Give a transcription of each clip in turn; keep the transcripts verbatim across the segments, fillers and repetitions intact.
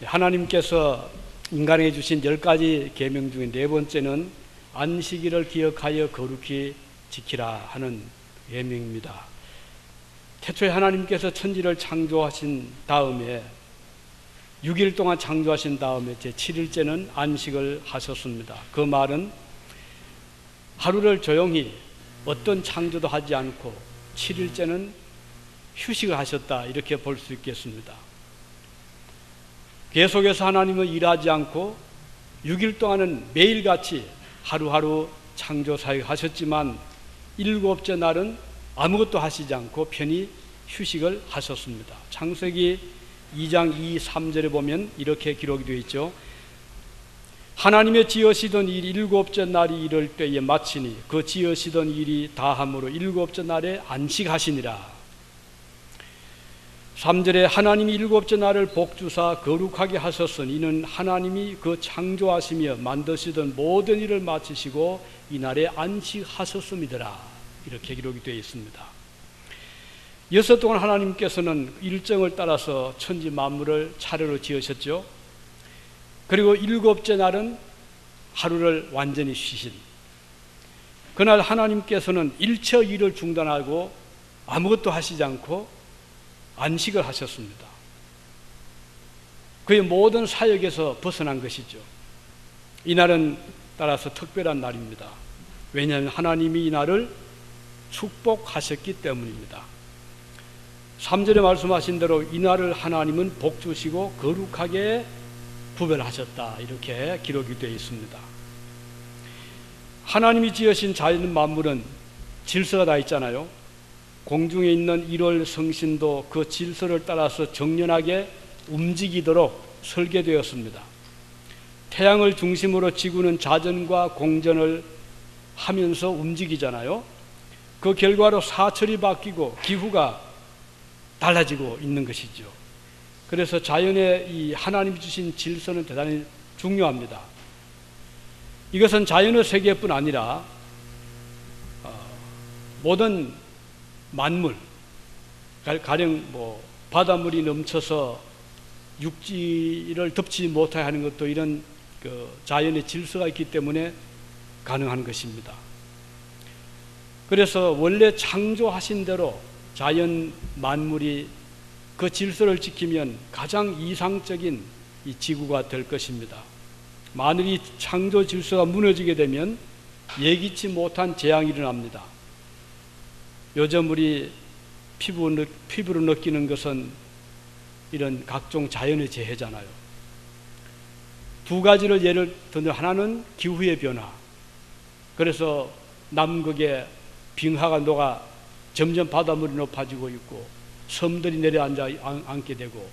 하나님께서 인간에게 주신 열 가지 계명 중에 네 번째는 안식일을 기억하여 거룩히 지키라 하는 계명입니다. 태초에 하나님께서 천지를 창조하신 다음에 육 일 동안 창조하신 다음에 제칠 일째는 안식을 하셨습니다. 그 말은 하루를 조용히 어떤 창조도 하지 않고 칠 일째는 휴식을 하셨다, 이렇게 볼 수 있겠습니다. 계속해서 하나님은 일하지 않고 육 일 동안은 매일같이 하루하루 창조 사역을 하셨지만 일곱째 날은 아무것도 하시지 않고 편히 휴식을 하셨습니다. 창세기 이 장 이, 삼 절에 보면 이렇게 기록이 되어 있죠. 하나님의 지으시던 일 일곱째 날이 이를 때에 마치니 그 지으시던 일이 다함으로 일곱째 날에 안식하시니라. 삼 절에 하나님이 일곱째 날을 복주사 거룩하게 하셨으니 이는 하나님이 그 창조하시며 만드시던 모든 일을 마치시고 이날에 안식하셨음이더라, 이렇게 기록이 되어 있습니다. 여섯 동안 하나님께서는 일정을 따라서 천지 만물을 차례로 지으셨죠. 그리고 일곱째 날은 하루를 완전히 쉬신, 그날 하나님께서는 일체 일을 중단하고 아무것도 하시지 않고 안식을 하셨습니다. 그의 모든 사역에서 벗어난 것이죠. 이날은 따라서 특별한 날입니다. 왜냐하면 하나님이 이 날을 축복하셨기 때문입니다. 삼 절에 말씀하신 대로 이날을 하나님은 복주시고 거룩하게 구별하셨다, 이렇게 기록이 되어 있습니다. 하나님이 지으신 자연 만물은 질서가 다 있잖아요. 공중에 있는 일월 성신도 그 질서를 따라서 정연하게 움직이도록 설계되었습니다. 태양을 중심으로 지구는 자전과 공전을 하면서 움직이잖아요. 그 결과로 사철이 바뀌고 기후가 달라지고 있는 것이죠. 그래서 자연의 이 하나님이 주신 질서는 대단히 중요합니다. 이것은 자연의 세계뿐 아니라 어, 모든 만물, 가령 뭐 바닷물이 넘쳐서 육지를 덮지 못하게 하는 것도 이런 그 자연의 질서가 있기 때문에 가능한 것입니다. 그래서 원래 창조하신 대로 자연 만물이 그 질서를 지키면 가장 이상적인 이 지구가 될 것입니다. 만일 이 창조 질서가 무너지게 되면 예기치 못한 재앙이 일어납니다. 요즘 우리 피부, 피부로 느끼는 것은 이런 각종 자연의 재해잖아요. 두 가지를 예를 들면 하나는 기후의 변화. 그래서 남극에 빙하가 녹아 점점 바닷물이 높아지고 있고 섬들이 내려앉아 앉게 되고,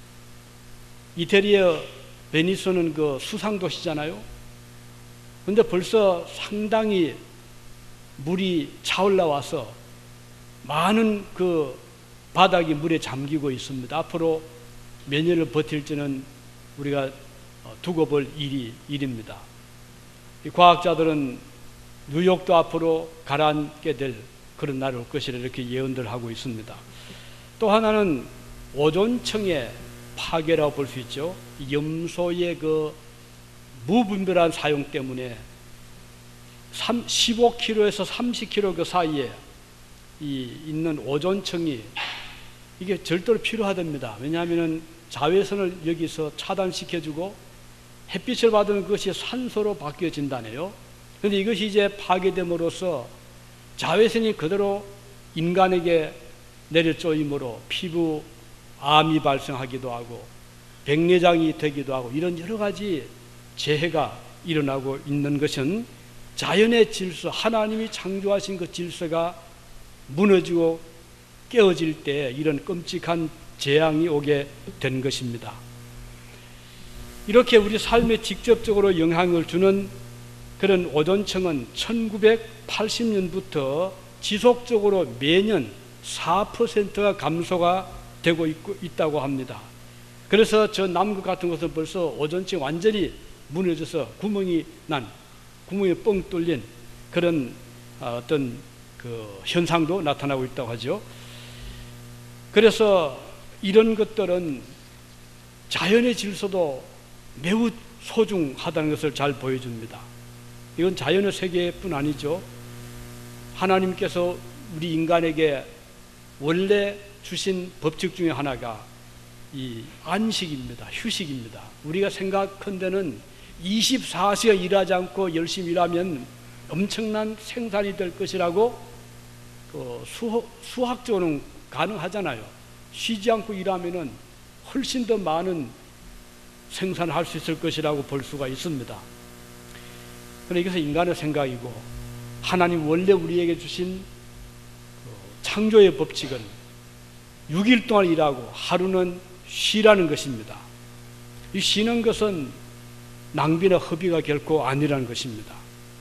이태리의 베니스는 그 수상도시잖아요. 그런데 벌써 상당히 물이 차올라 와서 많은 그 바닥이 물에 잠기고 있습니다. 앞으로 몇 년을 버틸지는 우리가 두고 볼 일이, 일입니다. 이 과학자들은 뉴욕도 앞으로 가라앉게 될 그런 날이 올 것이라 이렇게 예언들 하고 있습니다. 또 하나는 오존층의 파괴라고 볼 수 있죠. 염소의 그 무분별한 사용 때문에 십오 킬로미터에서 삼십 킬로미터 그 사이에 이 있는 오존층이 이게 절대로 필요하답니다. 왜냐하면 자외선을 여기서 차단시켜주고 햇빛을 받은 것이 산소로 바뀌어진다네요. 그런데 이것이 이제 파괴됨으로써 자외선이 그대로 인간에게 내려쪼임으로 피부 암이 발생하기도 하고 백내장이 되기도 하고 이런 여러 가지 재해가 일어나고 있는 것은 자연의 질서, 하나님이 창조하신 그 질서가 무너지고 깨어질 때 이런 끔찍한 재앙이 오게 된 것입니다. 이렇게 우리 삶에 직접적으로 영향을 주는 그런 오존층은 천구백팔십 년부터 지속적으로 매년 사 퍼센트가 감소가 되고 있고, 있다고 합니다. 그래서 저 남극 같은 곳은 벌써 오존층이 완전히 무너져서 구멍이 난, 구멍이 뻥 뚫린 그런 어떤 그 현상도 나타나고 있다고 하죠. 그래서 이런 것들은 자연의 질서도 매우 소중하다는 것을 잘 보여줍니다. 이건 자연의 세계뿐 아니죠. 하나님께서 우리 인간에게 원래 주신 법칙 중에 하나가 이 안식입니다. 휴식입니다. 우리가 생각컨대는 이십사 시간 일하지 않고 열심히 일하면 엄청난 생산이 될 것이라고 그 수학, 수학적으로는 가능하잖아요. 쉬지 않고 일하면은 훨씬 더 많은 생산을 할 수 있을 것이라고 볼 수가 있습니다. 그런데 이것은 인간의 생각이고, 하나님 원래 우리에게 주신 창조의 법칙은 육 일 동안 일하고 하루는 쉬라는 것입니다. 이 쉬는 것은 낭비나 허비가 결코 아니라는 것입니다.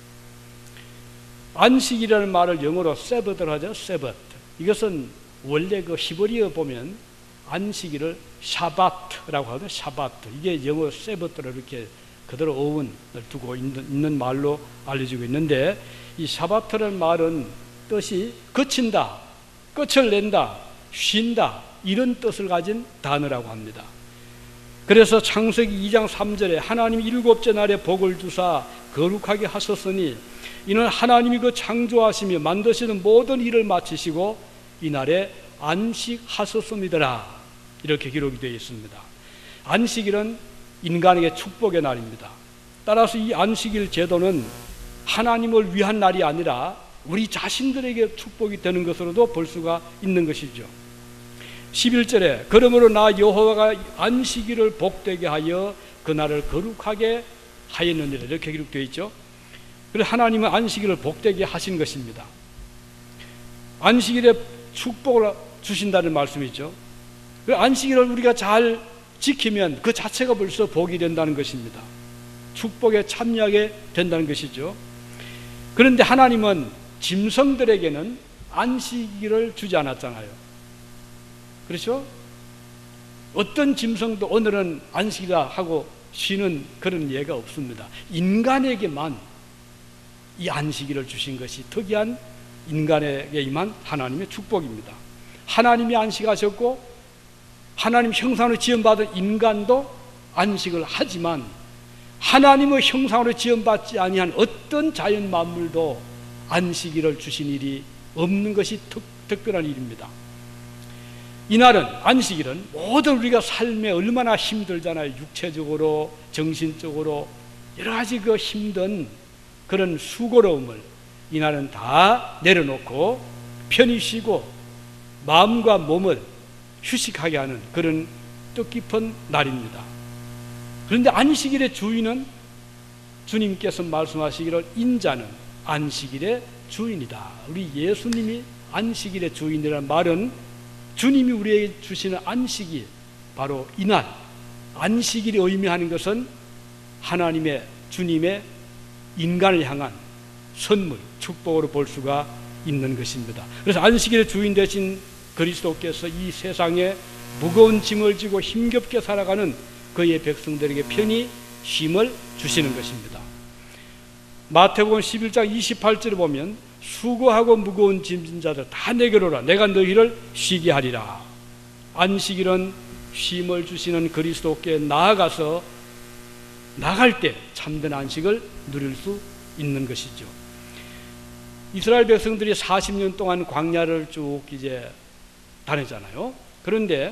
안식이라는 말을 영어로 세버드로 하죠. 세버드. 이것은 원래 그 히브리어 보면 안식일을 샤바트라고 하거든요. 샤바트. 이게 영어 세버드로 이렇게 그대로 어원을 두고 있는, 있는 말로 알려지고 있는데, 이 샤바트라는 말은 뜻이 그친다, 끝을 낸다, 쉰다, 이런 뜻을 가진 단어라고 합니다. 그래서 창세기 이 장 삼 절에 하나님이 일곱째 날에 복을 주사 거룩하게 하셨으니 이는 하나님이 그 창조하시며 만드시는 모든 일을 마치시고 이날에 안식하셨음이더라, 이렇게 기록이 되어 있습니다. 안식일은 인간에게 축복의 날입니다. 따라서 이 안식일 제도는 하나님을 위한 날이 아니라 우리 자신들에게 축복이 되는 것으로도 볼 수가 있는 것이죠. 십일 절에 그러므로 나 여호와가 안식일을 복되게 하여 그날을 거룩하게 하였느니라, 이렇게 기록되어 있죠. 그래서 하나님은 안식일을 복되게 하신 것입니다. 안식일에 축복을 주신다는 말씀이죠. 안식일을 우리가 잘 지키면 그 자체가 벌써 복이 된다는 것입니다. 축복에 참여하게 된다는 것이죠. 그런데 하나님은 짐승들에게는 안식일을 주지 않았잖아요. 그렇죠? 어떤 짐승도 오늘은 안식이다 하고 쉬는 그런 예가 없습니다. 인간에게만 이 안식일을 주신 것이 특이한 인간에게 임한 하나님의 축복입니다. 하나님이 안식하셨고 하나님 형상으로 지음받은 인간도 안식을 하지만 하나님의 형상으로 지음받지 아니한 어떤 자연 만물도 안식일을 주신 일이 없는 것이 특, 특별한 일입니다. 이날은, 안식일은 모든 우리가 삶에 얼마나 힘들잖아요. 육체적으로, 정신적으로 여러 가지 그 힘든 그런 수고로움을 이날은 다 내려놓고 편히 쉬고 마음과 몸을 휴식하게 하는 그런 뜻깊은 날입니다. 그런데 안식일의 주인은 주님께서 말씀하시기를 인자는 안식일의 주인이다. 우리 예수님이 안식일의 주인이라는 말은 주님이 우리에게 주시는 안식일, 바로 이날 안식일이 의미하는 것은 하나님의, 주님의 인간을 향한 선물, 축복으로 볼 수가 있는 것입니다. 그래서 안식일의 주인 되신 그리스도께서 이 세상에 무거운 짐을 지고 힘겹게 살아가는 그의 백성들에게 편히 쉼을 주시는 것입니다. 마태복음 십일 장 이십팔 절에 보면 수고하고 무거운 짐진 자들 다 내게로 오라, 내가 너희를 쉬게 하리라. 안식일은 쉼을 주시는 그리스도께 나아가서 나갈 때 참된 안식을 누릴 수 있는 것이죠. 이스라엘 백성들이 사십 년 동안 광야를 쭉 이제 다니잖아요. 그런데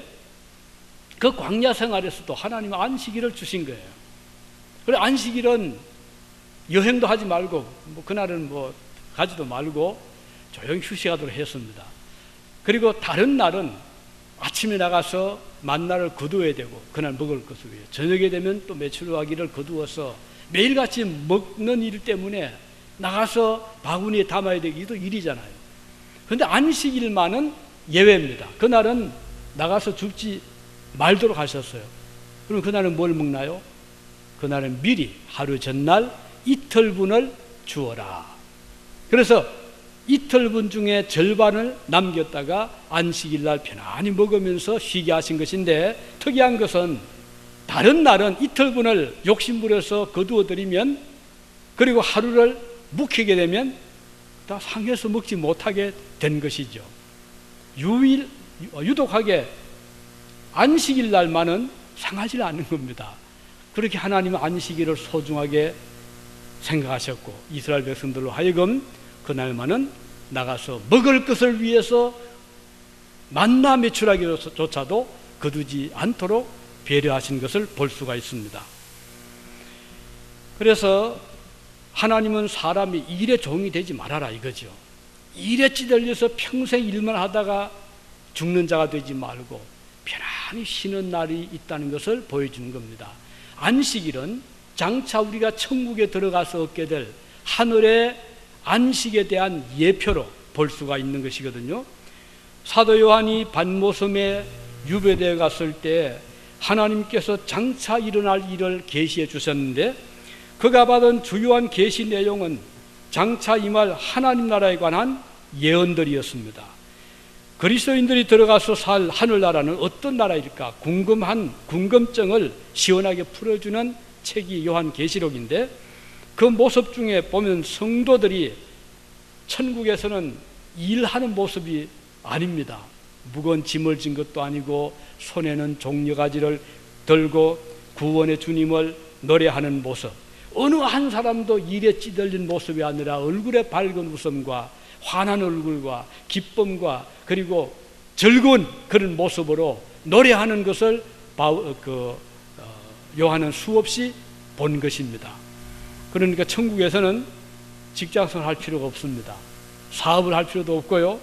그 광야 생활에서도 하나님은 안식일을 주신 거예요. 그래, 안식일은 여행도 하지 말고 뭐 그날은 뭐 가지도 말고 조용히 휴식하도록 했습니다. 그리고 다른 날은 아침에 나가서 만나를 거두어야 되고 그날 먹을 것을 위해, 저녁에 되면 또 메추라기를 거두어서 매일같이 먹는 일 때문에 나가서 바구니에 담아야 되기도 일이잖아요. 그런데 안식일만은 예외입니다. 그날은 나가서 죽지 말도록 하셨어요. 그럼 그날은 뭘 먹나요? 그날은 미리 하루 전날 이틀분을 주어라. 그래서 이틀분 중에 절반을 남겼다가 안식일날 편안히 먹으면서 쉬게 하신 것인데, 특이한 것은 다른 날은 이틀분을 욕심부려서 거두어드리면, 그리고 하루를 묵히게 되면 다 상해서 먹지 못하게 된 것이죠. 유일, 유독하게 안식일 날만은 상하지 않는 겁니다. 그렇게 하나님은 안식일을 소중하게 생각하셨고 이스라엘 백성들로 하여금 그날만은 나가서 먹을 것을 위해서 만나 매출하기조차도 거두지 않도록 배려하신 것을 볼 수가 있습니다. 그래서 하나님은 사람이 일의 종이 되지 말아라 이거죠. 일에 찌들려서 평생 일만 하다가 죽는 자가 되지 말고 편안히 쉬는 날이 있다는 것을 보여주는 겁니다. 안식일은 장차 우리가 천국에 들어가서 얻게 될 하늘의 안식에 대한 예표로 볼 수가 있는 것이거든요. 사도 요한이 반모섬에 유배되어 갔을 때 하나님께서 장차 일어날 일을 계시해 주셨는데 그가 받은 주요한 계시 내용은 장차 임할 하나님 나라에 관한 예언들이었습니다. 그리스도인들이 들어가서 살 하늘나라는 어떤 나라일까 궁금한 궁금증을 시원하게 풀어주는 책이 요한계시록인데 그 모습 중에 보면 성도들이 천국에서는 일하는 모습이 아닙니다. 무거운 짐을 진 것도 아니고 손에는 종려가지를 들고 구원의 주님을 노래하는 모습, 어느 한 사람도 일에 찌들린 모습이 아니라 얼굴에 밝은 웃음과 환한 얼굴과 기쁨과 그리고 즐거운 그런 모습으로 노래하는 것을 그 요한은 수없이 본 것입니다. 그러니까 천국에서는 직장생활 할 필요가 없습니다. 사업을 할 필요도 없고요.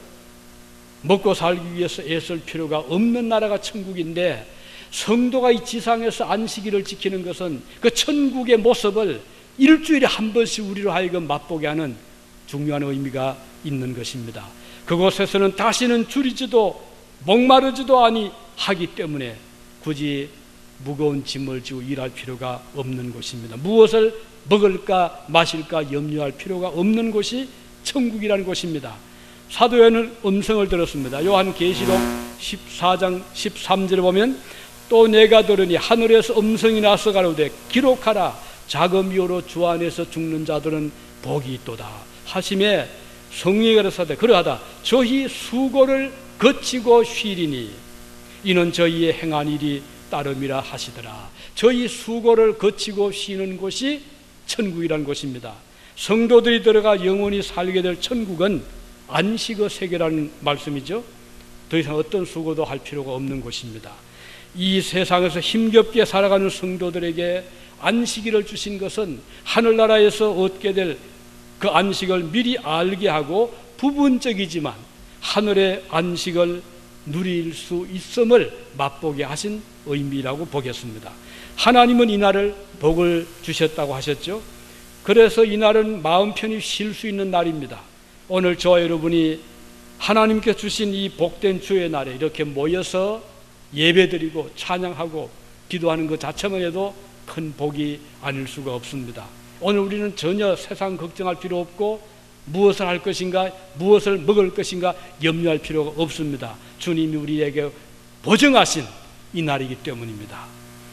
먹고 살기 위해서 애쓸 필요가 없는 나라가 천국인데 성도가 이 지상에서 안식일을 지키는 것은 그 천국의 모습을 일주일에 한 번씩 우리로 하여금 맛보게 하는 중요한 의미가 있는 것입니다. 그곳에서는 다시는 줄이지도 목마르지도 아니 하기 때문에 굳이 무거운 짐을 지고 일할 필요가 없는 곳입니다. 무엇을 먹을까 마실까 염려할 필요가 없는 곳이 천국이라는 곳입니다. 사도 요한은 음성을 들었습니다. 요한계시록 십사 장 십삼 절에 보면 또 내가 들으니 하늘에서 음성이 나서 가로되 기록하라 자금이요로 주 안에서 죽는 자들은 복이 있도다 하심에 성령이 가라사대 그러하다 저희 수고를 거치고 쉬리니 이는 저희의 행한 일이 따름이라 하시더라. 저희 수고를 거치고 쉬는 곳이 천국이라는 곳입니다. 성도들이 들어가 영원히 살게 될 천국은 안식의 세계라는 말씀이죠. 더 이상 어떤 수고도 할 필요가 없는 곳입니다. 이 세상에서 힘겹게 살아가는 성도들에게 안식일을 주신 것은 하늘나라에서 얻게 될 그 안식을 미리 알게 하고 부분적이지만 하늘의 안식을 누릴 수 있음을 맛보게 하신 의미라고 보겠습니다. 하나님은 이날을 복을 주셨다고 하셨죠. 그래서 이날은 마음 편히 쉴 수 있는 날입니다. 오늘 저와 여러분이 하나님께 주신 이 복된 주의 날에 이렇게 모여서 예배드리고 찬양하고 기도하는 것 자체만 해도 큰 복이 아닐 수가 없습니다. 오늘 우리는 전혀 세상 걱정할 필요 없고 무엇을 할 것인가 무엇을 먹을 것인가 염려할 필요가 없습니다. 주님이 우리에게 보증하신 이 날이기 때문입니다.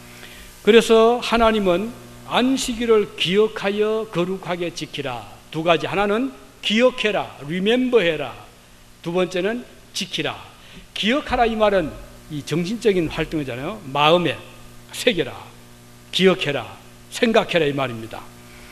그래서 하나님은 안식일을 기억하여 거룩하게 지키라. 두 가지, 하나는 기억해라, remember 해라. 두 번째는 지키라. 기억하라 이 말은 이 정신적인 활동이잖아요. 마음에 새겨라, 기억해라, 생각해라 이 말입니다.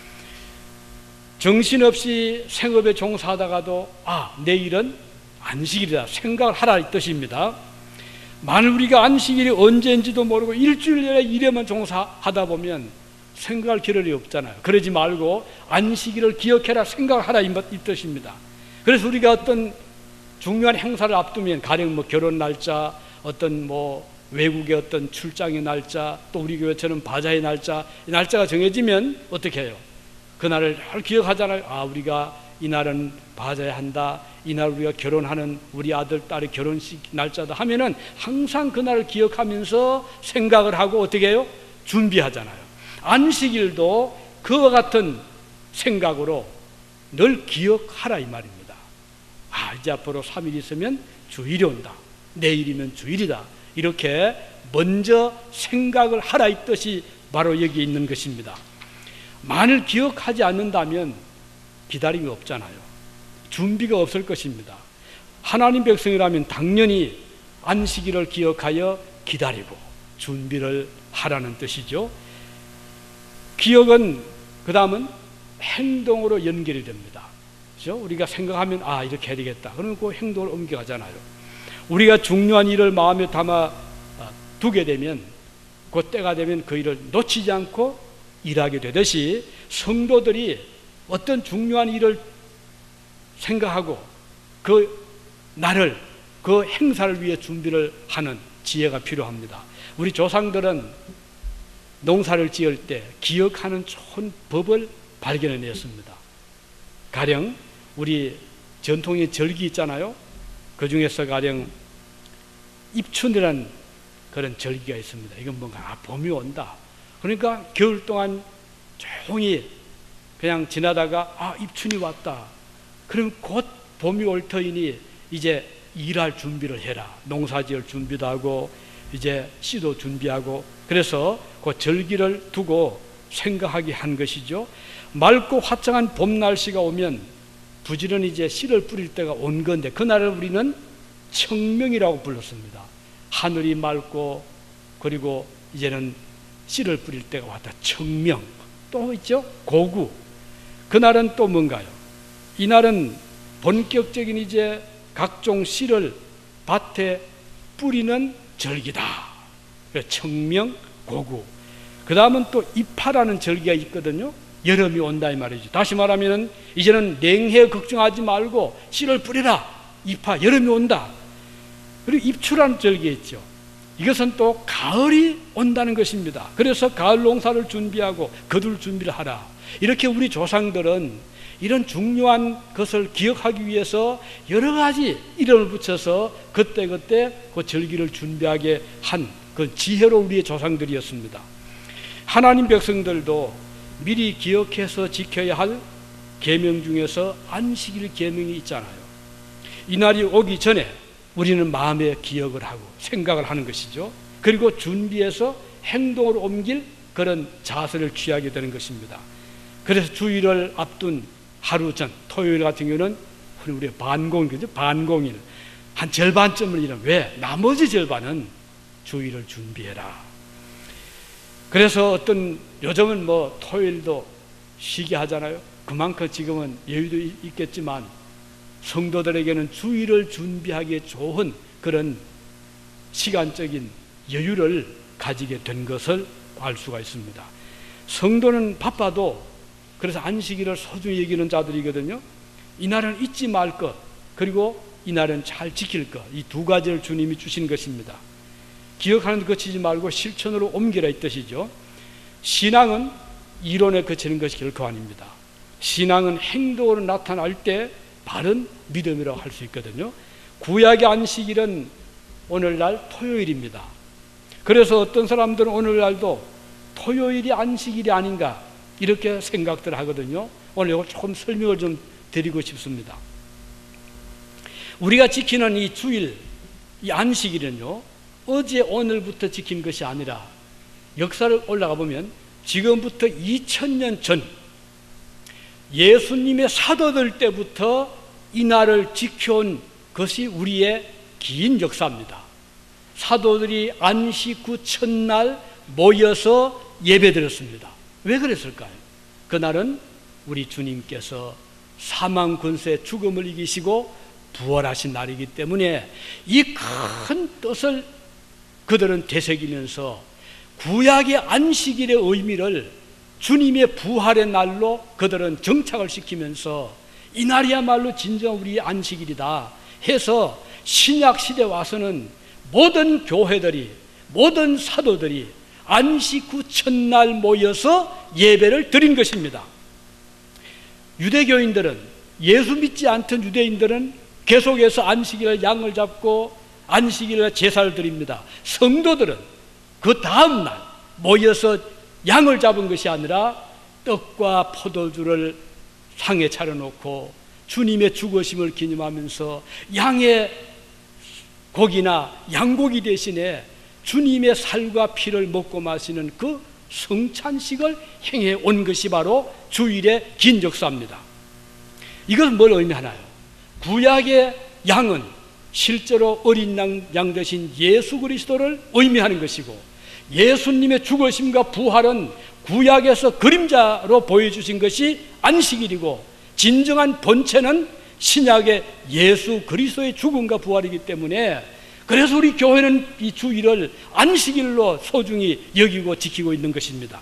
정신없이 생업에 종사하다가도 아, 내일은 안식일이다 생각을 하라 이 뜻입니다. 만일 우리가 안식일이 언제인지도 모르고 일주일 내내 일에만 종사하다 보면 생각할 겨를이 없잖아요. 그러지 말고 안식일을 기억해라 생각하라 이 뜻입니다. 그래서 우리가 어떤 중요한 행사를 앞두면 가령 뭐 결혼 날짜, 어떤 뭐 외국의 어떤 출장의 날짜, 또 우리 교회처럼 바자의 날짜, 이 날짜가 정해지면 어떻게 해요? 그날을 잘 기억하잖아요. 아, 우리가 이날은 바자야 한다, 이날 우리가 결혼하는 우리 아들 딸의 결혼식 날짜다 하면은 항상 그날을 기억하면서 생각을 하고 어떻게 해요? 준비하잖아요. 안식일도 그와 같은 생각으로 늘 기억하라 이 말입니다. 아, 이제 앞으로 삼 일 있으면 주일이 온다, 내일이면 주일이다, 이렇게 먼저 생각을 하라 이 뜻이 바로 여기 있는 것입니다. 만일 기억하지 않는다면 기다림이 없잖아요. 준비가 없을 것입니다. 하나님 백성이라면 당연히 안식일을 기억하여 기다리고 준비를 하라는 뜻이죠. 기억은 그 다음은 행동으로 연결이 됩니다. 그렇죠? 우리가 생각하면 아 이렇게 해야 되겠다. 그러면 그 행동을 옮겨가잖아요. 우리가 중요한 일을 마음에 담아 두게 되면 그 때가 되면 그 일을 놓치지 않고 일하게 되듯이 성도들이 어떤 중요한 일을 생각하고 그 날을 그 행사를 위해 준비를 하는 지혜가 필요합니다. 우리 조상들은 농사를 지을 때 기억하는 좋은 법을 발견해냈습니다. 가령 우리 전통의 절기 있잖아요. 그 중에서 가령 입춘이라는 그런 절기가 있습니다. 이건 뭔가 아, 봄이 온다. 그러니까 겨울 동안 조용히 그냥 지나다가 아 입춘이 왔다. 그럼 곧 봄이 올 터이니 이제 일할 준비를 해라. 농사지을 준비도 하고 이제 씨도 준비하고 그래서 그 절기를 두고 생각하게 한 것이죠. 맑고 화창한 봄 날씨가 오면 부지런히 이제 씨를 뿌릴 때가 온 건데 그날을 우리는 청명이라고 불렀습니다. 하늘이 맑고 그리고 이제는 씨를 뿌릴 때가 왔다. 청명. 또 있죠? 고구. 그날은 또 뭔가요? 이날은 본격적인 이제 각종 씨를 밭에 뿌리는 절기다. 청명, 고구. 그 다음은 또 입하라는 절기가 있거든요. 여름이 온다 이 말이죠. 다시 말하면 이제는 냉해 걱정하지 말고 씨를 뿌리라. 입하, 여름이 온다. 그리고 입추라는 절기가 있죠. 이것은 또 가을이 온다는 것입니다. 그래서 가을 농사를 준비하고 거둘 준비를 하라. 이렇게 우리 조상들은 이런 중요한 것을 기억하기 위해서 여러 가지 이름을 붙여서 그때그때 그 절기를 준비하게 한 그 지혜로 우리의 조상들이었습니다. 하나님 백성들도 미리 기억해서 지켜야 할 계명 중에서 안식일 계명이 있잖아요. 이날이 오기 전에 우리는 마음에 기억을 하고 생각을 하는 것이죠. 그리고 준비해서 행동으로 옮길 그런 자세를 취하게 되는 것입니다. 그래서 주일을 앞둔 하루 전 토요일 같은 경우는 우리 반공일, 그죠? 반공일 한 절반쯤을 일하면 왜? 나머지 절반은 주일을 준비해라. 그래서 어떤 요즘은 뭐 토요일도 쉬게 하잖아요. 그만큼 지금은 여유도 있겠지만 성도들에게는 주일을 준비하기에 좋은 그런 시간적인 여유를 가지게 된 것을 알 수가 있습니다. 성도는 바빠도 그래서 안식일을 소중히 여기는 자들이거든요. 이날은 잊지 말 것, 그리고 이날은 잘 지킬 것, 이 두 가지를 주님이 주신 것입니다. 기억하는 데 그치지 말고 실천으로 옮기라 이 뜻이죠. 신앙은 이론에 그치는 것이 결코 아닙니다. 신앙은 행동으로 나타날 때 바른 믿음이라고 할 수 있거든요. 구약의 안식일은 오늘날 토요일입니다. 그래서 어떤 사람들은 오늘날도 토요일이 안식일이 아닌가 이렇게 생각들 하거든요. 오늘 이걸 조금 설명을 좀 드리고 싶습니다. 우리가 지키는 이 주일, 이 안식일은요, 어제 오늘부터 지킨 것이 아니라 역사를 올라가 보면 지금부터 이천 년 전 예수님의 사도들 때부터 이 날을 지켜온 것이 우리의 긴 역사입니다. 사도들이 안식 후 첫날 모여서 예배드렸습니다. 왜 그랬을까요? 그날은 우리 주님께서 사망 권세의 죽음을 이기시고 부활하신 날이기 때문에 이 큰 뜻을 그들은 되새기면서 구약의 안식일의 의미를 주님의 부활의 날로 그들은 정착을 시키면서 이 날이야말로 진정 우리의 안식일이다 해서 신약 시대 와서는 모든 교회들이, 모든 사도들이 안식 후 첫날 모여서 예배를 드린 것입니다. 유대교인들은, 예수 믿지 않던 유대인들은 계속해서 안식일에 양을 잡고 안식일에 제사를 드립니다. 성도들은 그 다음날 모여서 양을 잡은 것이 아니라 떡과 포도주를 상에 차려놓고 주님의 죽으심을 기념하면서 양의 고기나 양고기 대신에 주님의 살과 피를 먹고 마시는 그 성찬식을 행해 온 것이 바로 주일의 긴 역사입니다. 이것은 뭘 의미하나요? 구약의 양은 실제로 어린 양, 양 대신 예수 그리스도를 의미하는 것이고, 예수님의 죽으심과 부활은 구약에서 그림자로 보여주신 것이 안식일이고, 진정한 본체는 신약의 예수 그리스도의 죽음과 부활이기 때문에, 그래서 우리 교회는 이 주일을 안식일로 소중히 여기고 지키고 있는 것입니다.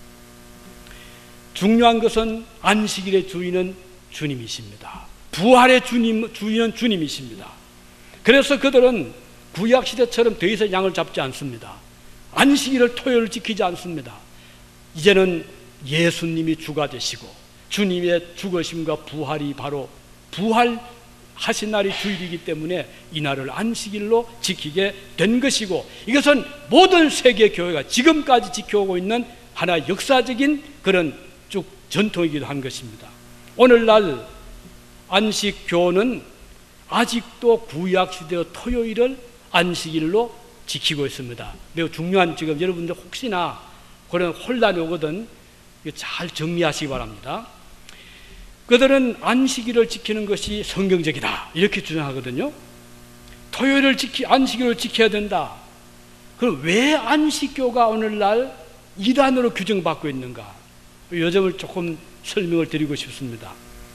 중요한 것은 안식일의 주인은 주님이십니다. 부활의 주님, 주인은 주님이십니다. 그래서 그들은 구약시대처럼 더 이상 양을 잡지 않습니다. 안식일을, 토요일을 지키지 않습니다. 이제는 예수님이 주가 되시고 주님의 죽으심과 부활이 바로 부활하신 날이 주일이기 때문에 이 날을 안식일로 지키게 된 것이고, 이것은 모든 세계 교회가 지금까지 지켜오고 있는 하나의 역사적인 그런 쭉 전통이기도 한 것입니다. 오늘날 안식교는 아직도 구약시대의 토요일을 안식일로 지키고 있습니다. 매우 중요한, 지금 여러분들 혹시나 그런 혼란이 오거든 잘 정리하시기 바랍니다. 그들은 안식일을 지키는 것이 성경적이다 이렇게 주장하거든요. 토요일을 지키, 안식일을 지켜야 된다. 그럼 왜 안식교가 오늘날 이단으로 규정받고 있는가? 이 점을 조금 설명을 드리고 싶습니다.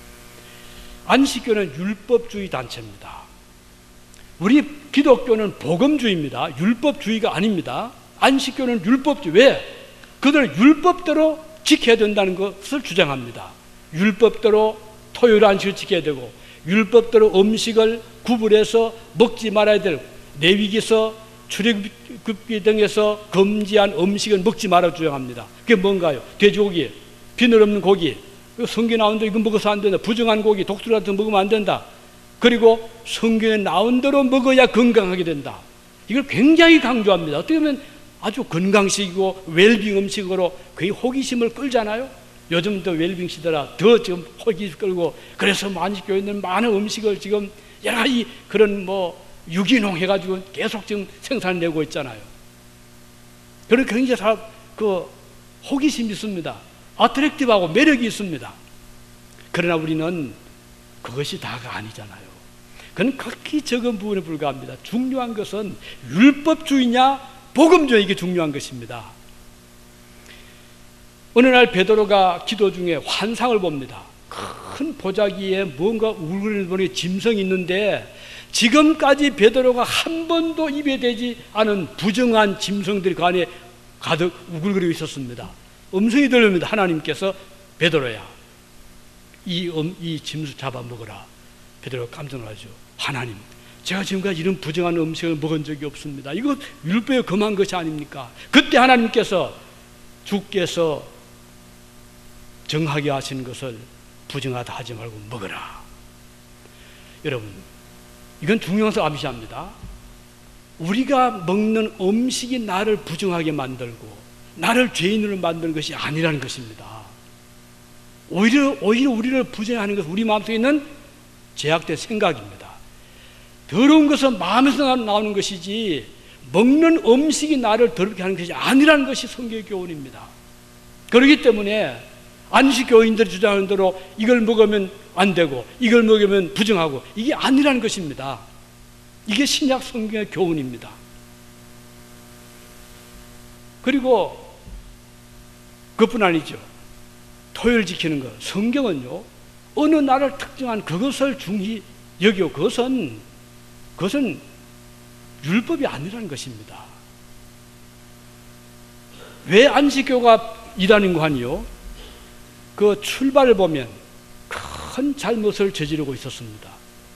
안식교는 율법주의 단체입니다. 우리 기독교는 복음주의입니다. 율법주의가 아닙니다. 안식교는 율법주의. 왜? 그들은 율법대로 지켜야 된다는 것을 주장합니다. 율법대로 토요일 안식을 지켜야 되고, 율법대로 음식을 구분해서 먹지 말아야 될, 레위기서, 출애굽기 등에서 금지한 음식을 먹지 말아 주장합니다. 그게 뭔가요? 돼지고기, 비늘 없는 고기, 성경에 나온 대로 이거 먹어서 안 된다. 부정한 고기, 독수리 같은 거 먹으면 안 된다. 그리고 성경에 나온 대로 먹어야 건강하게 된다. 이걸 굉장히 강조합니다. 어떻게 보면 아주 건강식이고 웰빙 음식으로 거의 호기심을 끌잖아요. 요즘 더 웰빙 시대라 더 지금 호기심 끌고, 그래서 안식교회는 많은 음식을 지금 여러 가지 그런 뭐 유기농 해가지고 계속 지금 생산내고 있잖아요. 그런 굉장히 그 호기심이 있습니다. 어트랙티브하고 매력이 있습니다. 그러나 우리는 그것이 다가 아니잖아요. 그건 극히 적은 부분에 불과합니다. 중요한 것은 율법주의냐 복음주의, 이게 중요한 것입니다. 어느 날 베드로가 기도 중에 환상을 봅니다. 큰 보자기에 뭔가 우글거리는 짐승이 있는데, 지금까지 베드로가 한 번도 입에 대지 않은 부정한 짐승들이 그 안에 가득 우글거리고 있었습니다. 음성이 들립니다. 하나님께서 베드로야, 이, 음, 이 짐승 잡아먹어라. 베드로가 깜짝 놀라죠. 하나님, 제가 지금까지 이런 부정한 음식을 먹은 적이 없습니다. 이거 율법에 금한 것이 아닙니까? 그때 하나님께서 주께서 정하게 하신 것을 부정하다 하지 말고 먹어라. 여러분, 이건 중요한 것을 암시합니다. 우리가 먹는 음식이 나를 부정하게 만들고 나를 죄인으로 만드는 것이 아니라는 것입니다. 오히려, 오히려 우리를 부정하는 것은 우리 마음속에 있는 제약된 생각입니다. 더러운 것은 마음에서 나오는 것이지 먹는 음식이 나를 더럽게 하는 것이 아니라는 것이 성경의 교훈입니다. 그렇기 때문에 안식교인들이 주장하는 대로 이걸 먹으면 안 되고 이걸 먹으면 부정하고, 이게 아니라는 것입니다. 이게 신약 성경의 교훈입니다. 그리고 그뿐 아니죠. 토요일 지키는 것, 성경은요 어느 날을 특정한 그것을 중히 여기고, 그것은 그것은 율법이 아니라는 것입니다. 왜 안식교가 이단인 거 아니요? 그 출발을 보면 큰 잘못을 저지르고 있었습니다.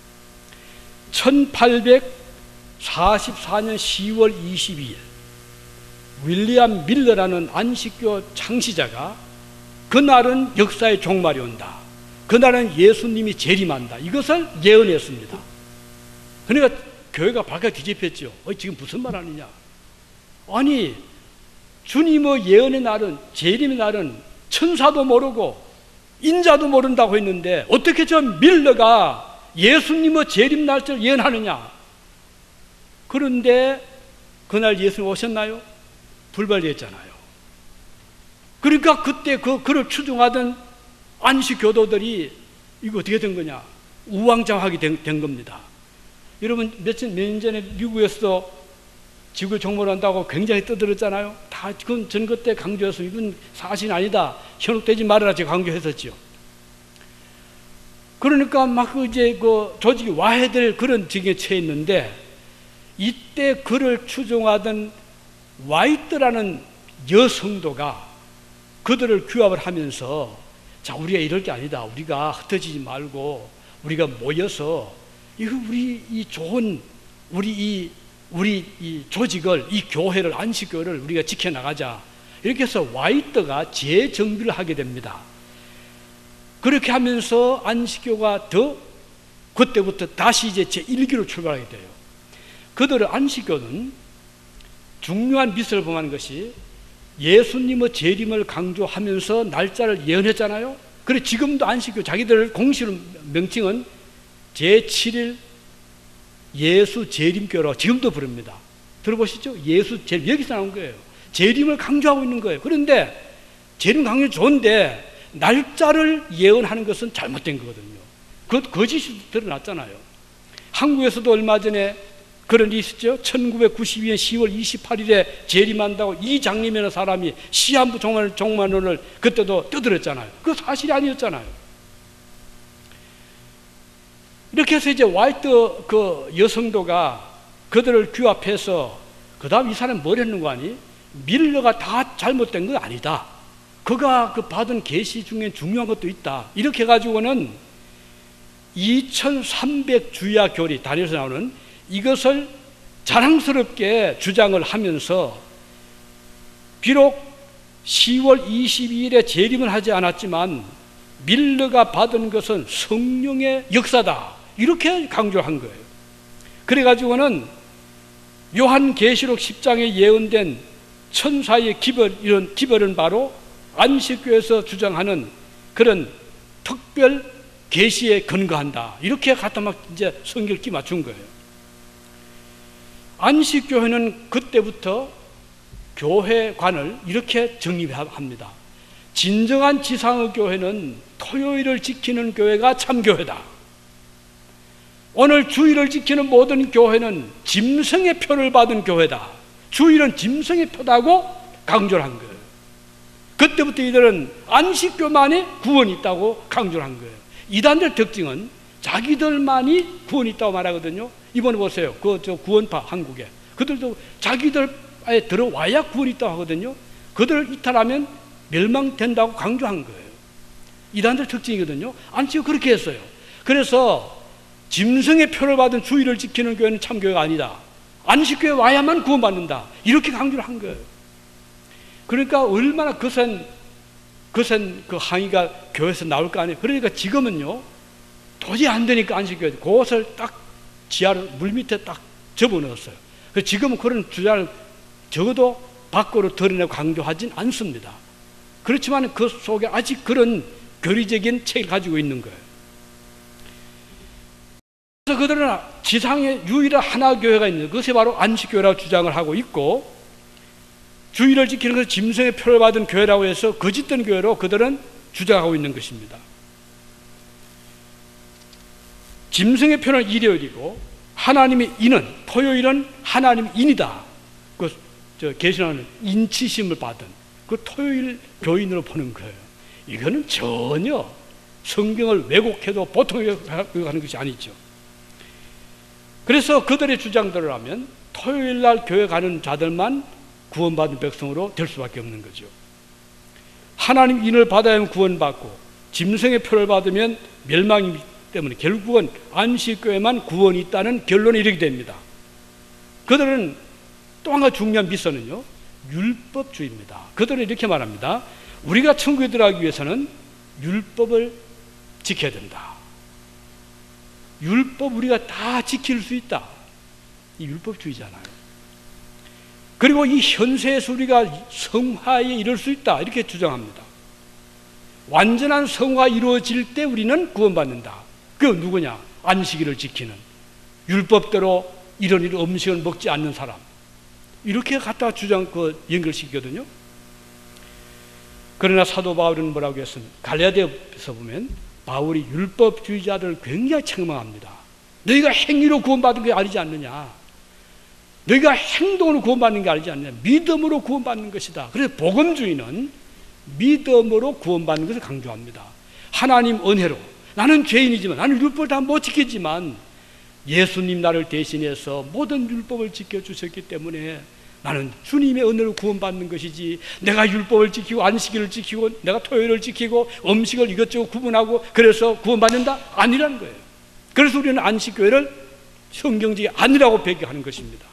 천팔백사십사 년 시월 이십이일 윌리엄 밀러라는 안식교 창시자가 그날은 역사의 종말이 온다, 그날은 예수님이 재림한다, 이것을 예언했습니다. 그러니까 교회가 발칵 뒤집혔죠. 어, 지금 무슨 말 하느냐? 아니, 주님의 예언의 날은, 재림의 날은 천사도 모르고 인자도 모른다고 했는데 어떻게 저 밀러가 예수님의 재림 날짜를 예언하느냐? 그런데 그날 예수님 오셨나요? 불발했잖아요. 그러니까 그때 그 그를 추종하던 안식 교도들이 이거 어떻게 된 거냐? 우왕좌왕하게 된, 된 겁니다. 여러분, 며칠 몇 년 전에 미국에서 지구 종말한다고 굉장히 떠들었잖아요. 다 그건 전거 때 강조해서 이건 사실이 아니다. 현혹되지 말아라 제가 강조했었지요. 그러니까 막 이제 그 조직이 와해될 그런 지경에 처해 있는데 이때 그를 추종하던 와이트라는 여성도가 그들을 규합을 하면서 자 우리가 이럴 게 아니다. 우리가 흩어지지 말고 우리가 모여서 이거 우리 이 좋은 우리 이 우리 이 조직을 이 교회를 안식교회를 우리가 지켜나가자 이렇게 해서 와이트가 재정비를 하게 됩니다. 그렇게 하면서 안식교가 더 그때부터 다시 이제 제일 기로 출발하게 돼요. 그들의 안식교는 중요한 미스를 범하는 것이 예수님의 재림을 강조하면서 날짜를 예언했잖아요. 그래 지금도 안식교 자기들 공식 명칭은 제칠 일 예수 재림교라고 지금도 부릅니다. 들어보시죠? 예수 재림 여기서 나온 거예요. 재림을 강조하고 있는 거예요. 그런데 재림 강조 좋은데 날짜를 예언하는 것은 잘못된 거거든요. 그것 거짓이 드러났잖아요. 한국에서도 얼마 전에 그런 일이 있었죠. 천구백구십이 년 시월 이십팔일에 재림한다고 이장님이라는 사람이 시한부 종만론을 그때도 떠들었잖아요. 그거 사실이 아니었잖아요. 이렇게 해서 이제 와이트 그 여성도가 그들을 규합해서 그 다음 이 사람이 뭘 했는 거 아니? 밀러가 다 잘못된 건 아니다. 그가 그 받은 계시 중에 중요한 것도 있다. 이렇게 해가지고는 이천삼백 주야 교리 다니엘서 나오는 이것을 자랑스럽게 주장을 하면서 비록 시월 이십이일에 재림을 하지 않았지만 밀러가 받은 것은 성령의 역사다. 이렇게 강조한 거예요. 그래가지고는 요한계시록 십 장에 예언된 천사의 기별, 이런 기별은 바로 안식교에서 주장하는 그런 특별 계시에 근거한다. 이렇게 갖다 막 이제 성경을 끼 맞춘 거예요. 안식교회는 그때부터 교회관을 이렇게 정립합니다. 진정한 지상의 교회는 토요일을 지키는 교회가 참교회다. 오늘 주일을 지키는 모든 교회는 짐승의 표를 받은 교회다. 주일은 짐승의 표다고 강조를 한 거예요. 그때부터 이들은 안식교만이 구원이 있다고 강조를 한 거예요. 이단들 특징은 자기들만이 구원이 있다고 말하거든요. 이번에 보세요. 그 저 구원파 한국에 그들도 자기들에 들어와야 구원이 있다고 하거든요. 그들을 이탈하면 멸망된다고 강조한 거예요. 이단들 특징이거든요. 안식교 그렇게 했어요. 그래서 짐승의 표를 받은 주일을 지키는 교회는 참교회가 아니다. 안식교에 와야만 구원받는다. 이렇게 강조를 한 거예요. 그러니까 얼마나 거센 거센 그 항의가 교회에서 나올 거 아니에요. 그러니까 지금은요 도저히 안 되니까 안식교회 그것을 딱 지하를 물 밑에 딱 접어넣었어요. 그래서 지금은 그런 주장을 적어도 밖으로 드러내고 강조하진 않습니다. 그렇지만 그 속에 아직 그런 교리적인 책을 가지고 있는 거예요. 그래서 그들은 지상에 유일한 하나 교회가 있는 그것이 바로 안식교회라고 주장을 하고 있고 주일을 지키는 것을 짐승의 표를 받은 교회라고 해서 거짓된 교회로 그들은 주장하고 있는 것입니다. 짐승의 표는 일요일이고 하나님의 인은 토요일은 하나님의 인이다. 그 저 계시록은 인치심을 받은 그 토요일 교인으로 보는 거예요. 이거는 전혀 성경을 왜곡해도 보통 왜곡하는 것이 아니죠. 그래서 그들의 주장대로 하면 토요일 날 교회 가는 자들만 구원받은 백성으로 될 수밖에 없는 거죠. 하나님 인을 받아야 구원받고 짐승의 표를 받으면 멸망이기 때문에 결국은 안식교회만 구원이 있다는 결론에 이르게 됩니다. 그들은 또 한 가지 중요한 미션은요 율법주의입니다. 그들은 이렇게 말합니다. 우리가 천국에 들어가기 위해서는 율법을 지켜야 된다. 율법 우리가 다 지킬 수 있다. 이 율법주의잖아요. 그리고 이 현세에서 우리가 성화에 이를 수 있다. 이렇게 주장합니다. 완전한 성화가 이루어질 때 우리는 구원받는다. 그 누구냐? 안식일을 지키는 율법대로 이런 이런 음식을 먹지 않는 사람. 이렇게 갖다 주장 그 연결시키거든요. 그러나 사도 바울은 뭐라고 했습니까? 갈라디아서 보면 바울이 율법주의자들을 굉장히 책망합니다. 너희가 행위로 구원받은 게 아니지 않느냐? 너희가 행동으로 구원받는 게 아니지 않냐. 믿음으로 구원받는 것이다. 그래서 복음주의는 믿음으로 구원받는 것을 강조합니다. 하나님 은혜로, 나는 죄인이지만, 나는 율법을 다 못 지키지만 예수님 나를 대신해서 모든 율법을 지켜주셨기 때문에 나는 주님의 은혜로 구원받는 것이지, 내가 율법을 지키고 안식일을 지키고 내가 토요일을 지키고 음식을 이것저것 구분하고 그래서 구원받는다? 아니라는 거예요. 그래서 우리는 안식교회를 성경적이 아니라고 배교하는 것입니다.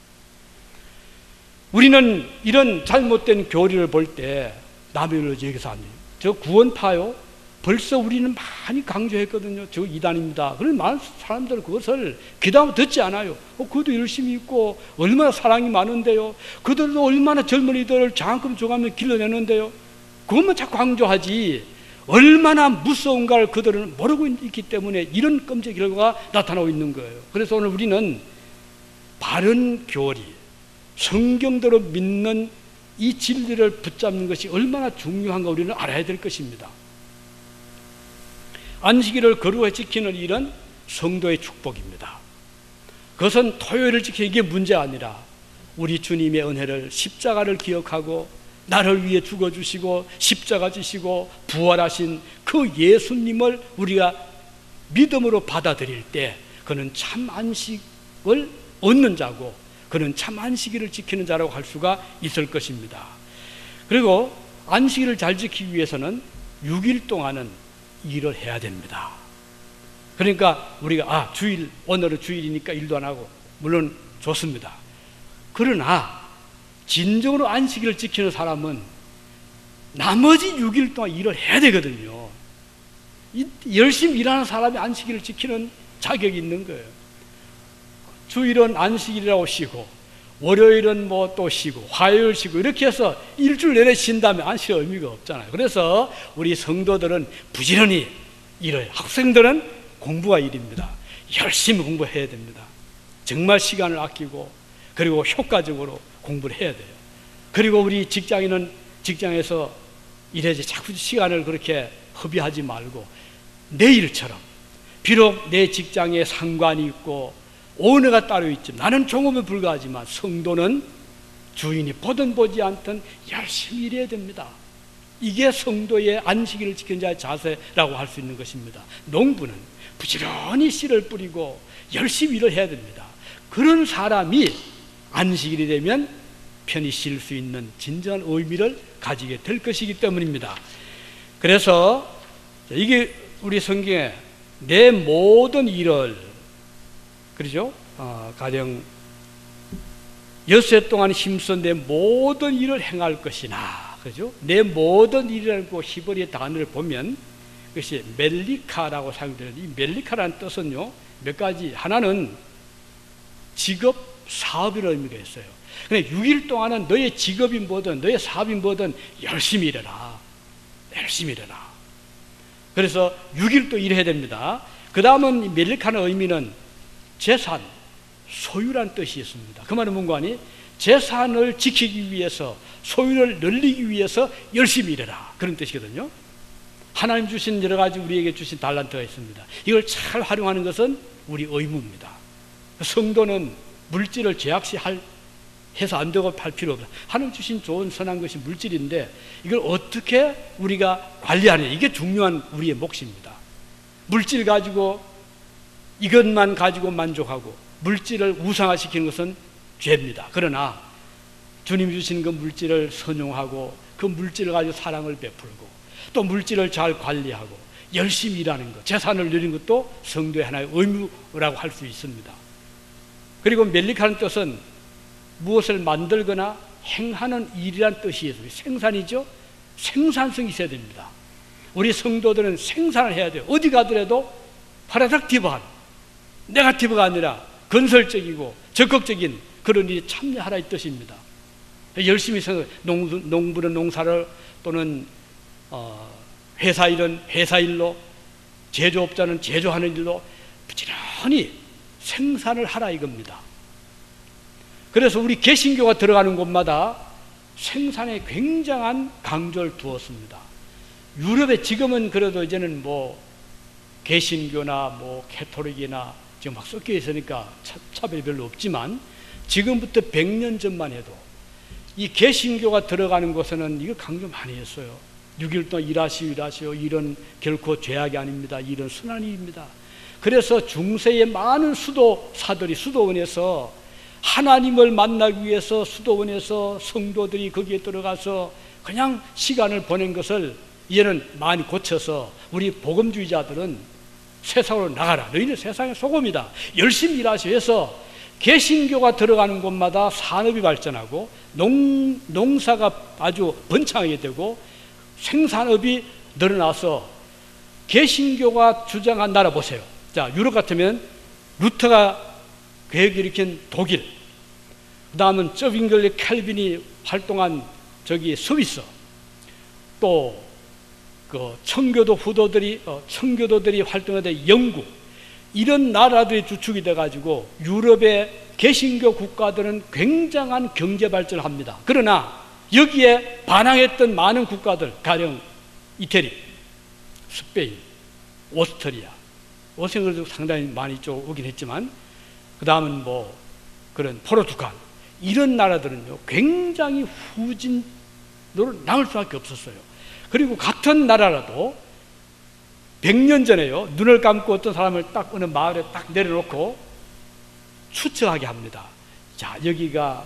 우리는 이런 잘못된 교리를 볼 때 남의 일을 얘기해서 안 돼요. 저 구원파요, 벌써 우리는 많이 강조했거든요. 저 이단입니다. 그런 많은 사람들은 그것을 귀담아 듣지 않아요. 어, 그도 열심히 있고 얼마나 사랑이 많은데요. 그들도 얼마나 젊은이들을 장금 줘가며 길러내는데요. 그것만 자꾸 강조하지 얼마나 무서운가를 그들은 모르고 있기 때문에 이런 끔찍 결과가 나타나고 있는 거예요. 그래서 오늘 우리는 바른 교리, 성경대로 믿는 이 진리를 붙잡는 것이 얼마나 중요한가 우리는 알아야 될 것입니다. 안식일을 거룩하게 지키는 일은 성도의 축복입니다. 그것은 토요일을 지키는 게 문제가 아니라 우리 주님의 은혜를, 십자가를 기억하고 나를 위해 죽어주시고 십자가 지시고 부활하신 그 예수님을 우리가 믿음으로 받아들일 때 그는 참 안식을 얻는 자고 그는 참 안식일을 지키는 자라고 할 수가 있을 것입니다. 그리고 안식일을 잘 지키기 위해서는 육 일 동안은 일을 해야 됩니다. 그러니까 우리가 아 주일, 오늘은 주일이니까 일도 안 하고 물론 좋습니다. 그러나 진정으로 안식일을 지키는 사람은 나머지 육 일 동안 일을 해야 되거든요. 열심히 일하는 사람이 안식일을 지키는 자격이 있는 거예요. 주일은 안식일이라고 쉬고 월요일은 뭐 또 쉬고 화요일 쉬고 이렇게 해서 일주일 내내 쉰다면 안식일 의미가 없잖아요. 그래서 우리 성도들은 부지런히 일을, 학생들은 공부가 일입니다. 열심히 공부해야 됩니다. 정말 시간을 아끼고 그리고 효과적으로 공부를 해야 돼요. 그리고 우리 직장인은 직장에서 일해야지 자꾸 시간을 그렇게 허비하지 말고 내 일처럼, 비록 내 직장에 상관이 있고 오너가 따로 있지만 나는 종업에 불과하지만 성도는 주인이 보든 보지 않든 열심히 일해야 됩니다. 이게 성도의 안식일을 지키는 자의 자세라고 할 수 있는 것입니다. 농부는 부지런히 씨를 뿌리고 열심히 일을 해야 됩니다. 그런 사람이 안식일이 되면 편히 쉴 수 있는 진정한 의미를 가지게 될 것이기 때문입니다. 그래서 이게 우리 성경에 내 모든 일을, 그러죠? 어, 가령 엿새 동안 힘써 내 모든 일을 행할 것이나, 그죠? 내 모든 일이라고 히브리 단어를 보면 그것이 멜리카라고 사용되는데, 이 멜리카라는 뜻은요 몇 가지. 하나는 직업, 사업이라는 의미가 있어요. 근데 육 일 동안은 너의 직업이 뭐든 너의 사업이 뭐든 열심히 일해라. 열심히 일해라. 그래서 육 일도 일해야 됩니다. 그 다음은 멜리카의 의미는 재산, 소유란 뜻이 있습니다. 그 말은 뭔가 하니 재산을 지키기 위해서, 소유를 늘리기 위해서 열심히 일해라, 그런 뜻이거든요. 하나님 주신 여러 가지 우리에게 주신 달란트가 있습니다. 이걸 잘 활용하는 것은 우리 의무입니다. 성도는 물질을 죄악시 할, 해서 안 되고 할 필요 없다. 하나님 주신 좋은 선한 것이 물질인데 이걸 어떻게 우리가 관리하느냐, 이게 중요한 우리의 몫입니다. 물질 가지고 이것만 가지고 만족하고 물질을 우상화시키는 것은 죄입니다. 그러나 주님 주신 그 물질을 선용하고 그 물질을 가지고 사랑을 베풀고 또 물질을 잘 관리하고 열심히 일하는 것, 재산을 누리는 것도 성도의 하나의 의무라고 할 수 있습니다. 그리고 멜리카는 뜻은 무엇을 만들거나 행하는 일이란 뜻이 있습니다. 생산이죠. 생산성이 있어야 됩니다. 우리 성도들은 생산을 해야 돼요. 어디 가더라도 프로덕티브한, 네거티브가 아니라 건설적이고 적극적인 그런 일에 참여하라 이 뜻입니다. 열심히 생각, 농부, 농부는 농사를, 또는 어, 회사 일은 회사 일로, 제조업자는 제조하는 일로 부지런히 생산을 하라 이겁니다. 그래서 우리 개신교가 들어가는 곳마다 생산에 굉장한 강조를 두었습니다. 유럽에 지금은 그래도 이제는 뭐 개신교나 뭐 캐토릭이나 지금 막 섞여 있으니까 차, 차별이 별로 없지만 지금부터 백 년 전만 해도 이 개신교가 들어가는 곳에는 이거 강조 많이 했어요. 육 일 동안 일하시오 일하시오, 일은 결코 죄악이 아닙니다. 일은 순한 일입니다. 그래서 중세의 많은 수도사들이 수도원에서 하나님을 만나기 위해서 수도원에서 성도들이 거기에 들어가서 그냥 시간을 보낸 것을 이제는 많이 고쳐서 우리 복음주의자들은 세상으로 나가라. 너희는 세상의 소금이다. 열심히 일하시오 해서 개신교가 들어가는 곳마다 산업이 발전하고 농, 농사가 아주 번창하게 되고 생산업이 늘어나서 개신교가 주장한 나라 보세요. 자, 유럽 같으면 루터가 계획 일으킨 독일, 그 다음은 저빙글리 칼빈이 활동한 저기 스위스, 또 그 청교도 후도들이 어, 청교도들이 활동하던 영국, 이런 나라들이 주축이 돼가지고 유럽의 개신교 국가들은 굉장한 경제 발전을 합니다. 그러나 여기에 반항했던 많은 국가들, 가령 이태리, 스페인, 오스트리아, 오스트리아도 상당히 많이 쪽 오긴 했지만, 그 다음은 뭐 그런 포르투갈, 이런 나라들은요 굉장히 후진으로 나올 수밖에 없었어요. 그리고 같은 나라라도 백 년 전에요, 눈을 감고 어떤 사람을 딱 어느 마을에 딱 내려놓고 추측하게 합니다. 자, 여기가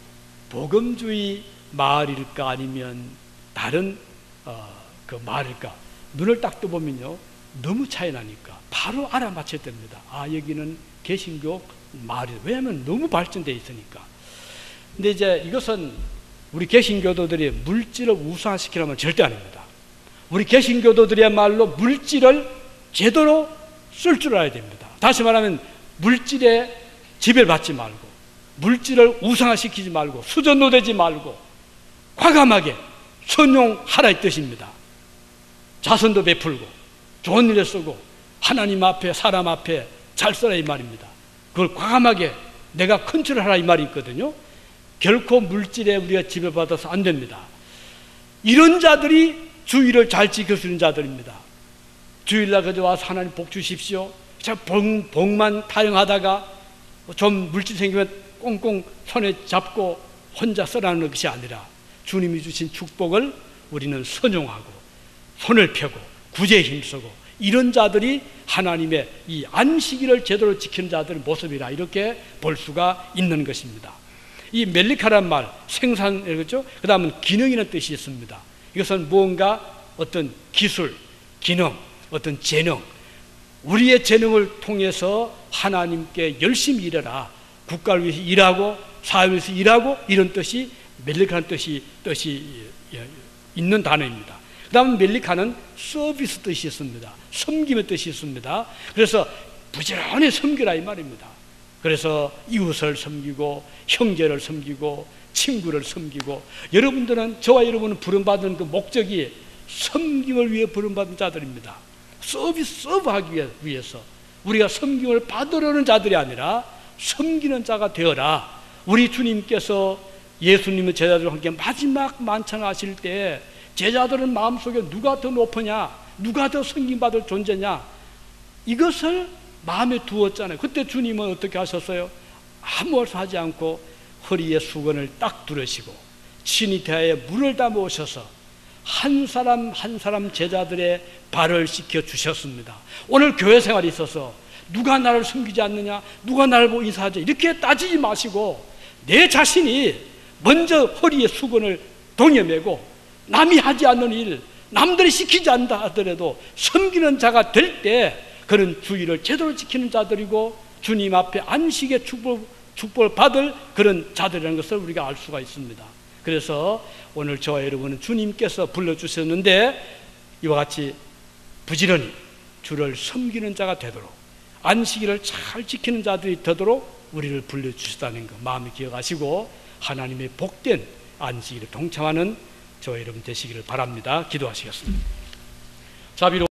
복음주의 마을일까 아니면 다른 어, 그 마을일까? 눈을 딱 떠보면요 너무 차이 나니까 바로 알아맞혀야 됩니다. 아, 여기는 개신교 마을이다. 왜냐하면 너무 발전되어 있으니까. 근데 이제 이것은 우리 개신교도들이 물질을 우상시키려면 절대 아닙니다. 우리 개신교도들이야말로 물질을 제대로 쓸 줄 알아야 됩니다. 다시 말하면 물질에 지배받지 말고, 물질을 우상화시키지 말고, 수전노되지 말고 과감하게 선용하라 이 뜻입니다. 자선도 베풀고 좋은 일에 쓰고 하나님 앞에 사람 앞에 잘 써라 이 말입니다. 그걸 과감하게 내가 컨트롤하라 이 말이 있거든요. 결코 물질에 우리가 지배받아서 안 됩니다. 이런 자들이 주의를 잘 지켜주는 자들입니다. 주일날 그저 와서 하나님 복 주십시오. 자, 복, 복만 타령하다가 좀 물질 생기면 꽁꽁 손에 잡고 혼자 써라는 것이 아니라 주님이 주신 축복을 우리는 선용하고 손을 펴고 구제에 힘쓰고, 이런 자들이 하나님의 이 안식일을 제대로 지키는 자들의 모습이라 이렇게 볼 수가 있는 것입니다. 이 멜리카란 말, 생산, 그렇죠? 그 다음은 기능이라는 뜻이 있습니다. 이것은 무언가 어떤 기술, 기능, 어떤 재능, 우리의 재능을 통해서 하나님께 열심히 일해라. 국가를 위해서 일하고 사회를 위해서 일하고, 이런 뜻이 멜리카라는 뜻이, 뜻이 있는 단어입니다. 그 다음 멜리카는 서비스 뜻이 있습니다. 섬김의 뜻이 있습니다. 그래서 부지런히 섬기라 이 말입니다. 그래서 이웃을 섬기고 형제를 섬기고 친구를 섬기고, 여러분들은, 저와 여러분은 부름받은 그 목적이 섬김을 위해 부름받은 자들입니다. 서비스, 서브하기 위해서 우리가 섬김을 받으려는 자들이 아니라 섬기는 자가 되어라. 우리 주님께서 예수님의 제자들과 함께 마지막 만찬을 하실 때 제자들은 마음속에 누가 더 높으냐, 누가 더 섬김받을 존재냐, 이것을 마음에 두었잖아요. 그때 주님은 어떻게 하셨어요? 아무 말씀 하지 않고 허리에 수건을 딱 두르시고 친히 대하에 물을 담아 오셔서 한 사람 한 사람 제자들의 발을 씻겨 주셨습니다. 오늘 교회 생활이 있어서 누가 나를 섬기지 않느냐, 누가 나를 보고 인사하지, 이렇게 따지지 마시고 내 자신이 먼저 허리에 수건을 동여매고 남이 하지 않는 일, 남들이 시키지 않는다 하더라도 섬기는 자가 될 때 그런 주의를 제대로 지키는 자들이고 주님 앞에 안식의 축복, 축복을 받을 그런 자들이라는 것을 우리가 알 수가 있습니다. 그래서 오늘 저와 여러분은 주님께서 불러주셨는데 이와 같이 부지런히 주를 섬기는 자가 되도록, 안식일을 잘 지키는 자들이 되도록 우리를 불러주셨다는 것 마음에 기억하시고 하나님의 복된 안식일에 동참하는 저와 여러분 되시기를 바랍니다. 기도하시겠습니다. 자비로